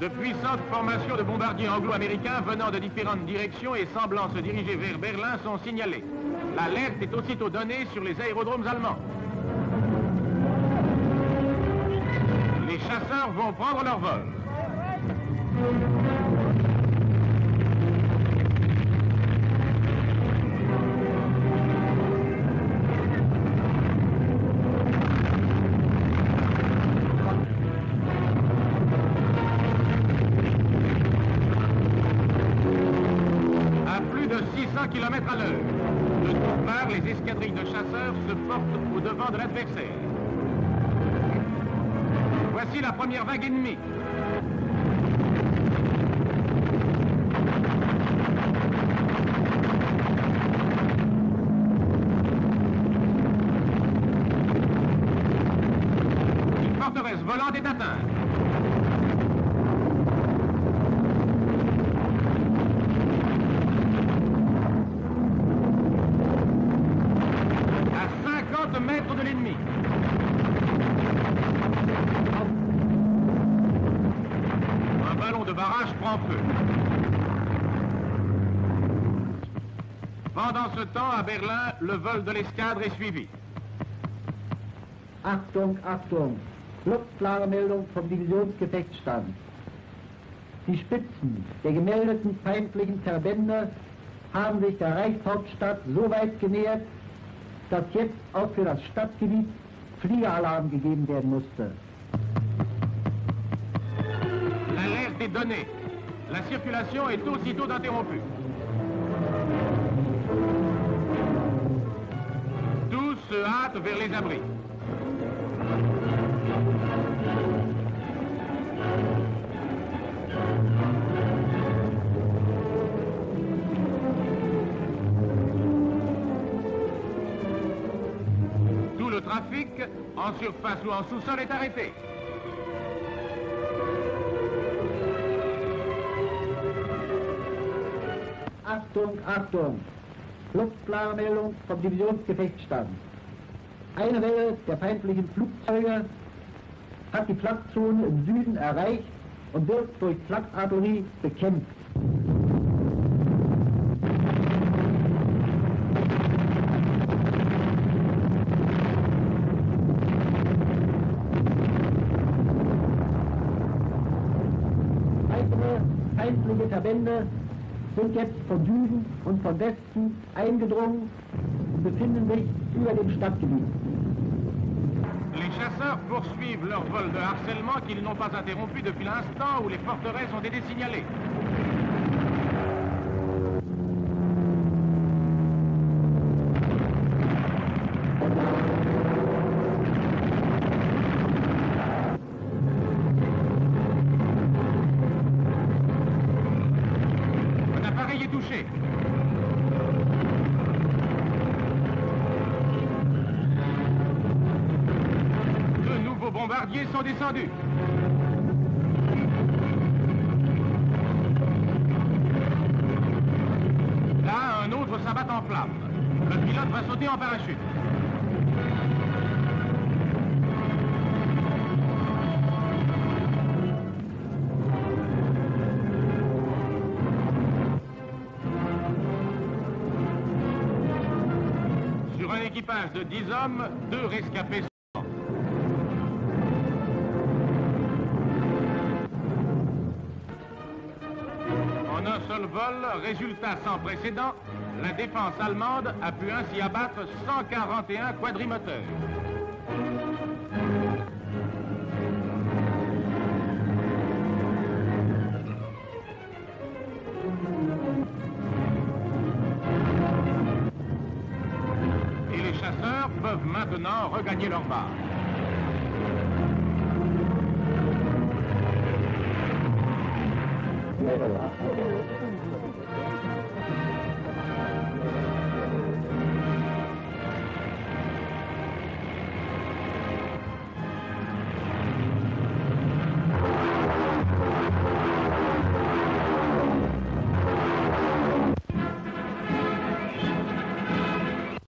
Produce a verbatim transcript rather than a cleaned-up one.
De puissantes formations de bombardiers anglo-américains venant de différentes directions et semblant se diriger vers Berlin sont signalées. L'alerte est aussitôt donnée sur les aérodromes allemands. Les chasseurs vont prendre leur vol. six cents kilomètres à l'heure. De toutes parts, les escadrilles de chasseurs se portent au-devant de l'adversaire. Voici la première vague ennemie. Une forteresse volante est atteinte. Mètres de l'ennemi. Un ballon de barrage prend feu. Pendant ce temps, à Berlin, le vol de l'escadre est suivi. Achtung, Achtung! Luftklare Meldung vom Divisionsgefechtsstand. Die Spitzen der gemeldeten feindlichen Verbände haben sich der Reichshauptstadt so weit genähert, dass jetzt auch für das Stadtgebiet Fliegeralarm gegeben werden musste. L'alerte est donnée. La circulation est aussitôt interrompue. Tous se hâtent vers les abris. Le trafic, en surface ou en sous-sol, est arrêté. Achtung, Achtung! Luftklare Meldung vom Divisionsgefechtsstand. Eine Welle der feindlichen Flugzeuge hat die Flakzone im Süden erreicht und wird durch Flakartillerie bekämpft. Feindliche Verbände sind jetzt von Süden und von Westen eingedrungen und befinden sich über dem Stadtgebiet. Les chasseurs poursuivent leur vol de harcèlement qu'ils n'ont pas interrompu depuis l'instant où les forteresses ont été signalées. L'appareil est touché. De nouveaux bombardiers sont descendus. Là, un autre s'abat en flammes. Le pilote va sauter en parachute. Sur un équipage de dix hommes, deux rescapés sont morts. En un seul vol, résultat sans précédent, la défense allemande a pu ainsi abattre cent quarante et un quadrimoteurs. Et les chasseurs peuvent maintenant regagner leur base. Voilà.